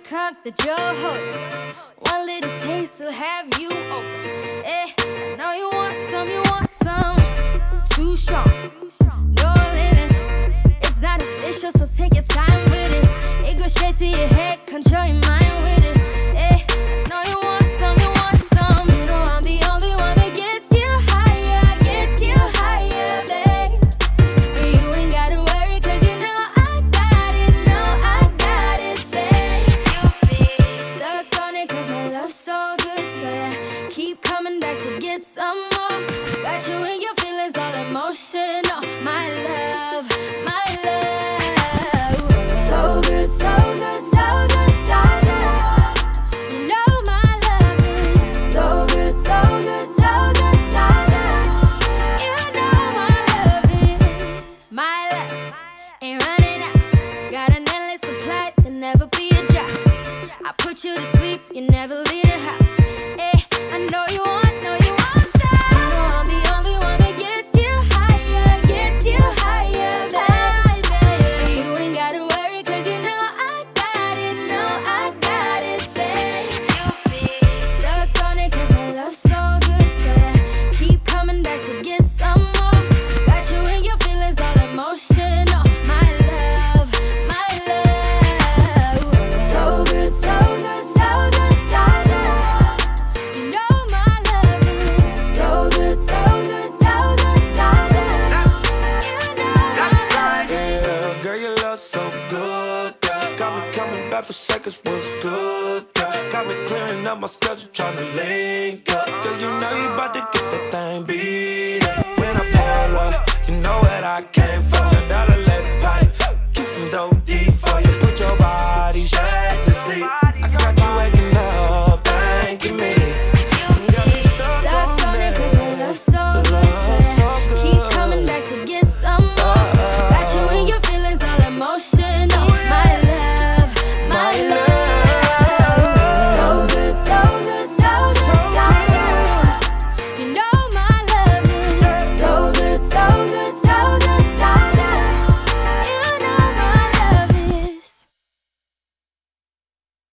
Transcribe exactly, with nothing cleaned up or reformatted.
cock that you're holding. One little taste will have you open. Eh, I know you want some, you want some. Too strong, no limits. It's not official, so take your time with it. It goes straight to your head, control your mind with it. Eh, I know you want some, you want some. You know I'm the only one that gets you higher, gets you higher, babe. You ain't gotta worry, cause you know I got it, know I got it, babe. You be stuck on it, cause my love's so good, so yeah, keep coming back to get some more. Got you in your feelings, all emotional. My love, my love. So good, so good, so good, so good. You know my love is so good, so good, so good, so good. You know my love is my love. Ain't running out. Got an endless supply, there'll never be a drop. I put you to sleep, you never leave the house. Eh, I know you want, know you want some. You know I'm the only one that gets you higher, gets you higher, baby. You ain't gotta worry, cause you know I got it, know I got it, babe. You be stuck on it, cause my love's so good, so yeah, keep coming back to get some more. Got you in your feelings, all emotional. My love, my love. So good, so good, so good, so good. You know my love is so good, so good, so good, so good. You know my love is. Yeah, girl, your love so good, yeah. Got me coming back for seconds, what's good, yeah. Got me clearing up my schedule, trying to link up. Girl, you know you about to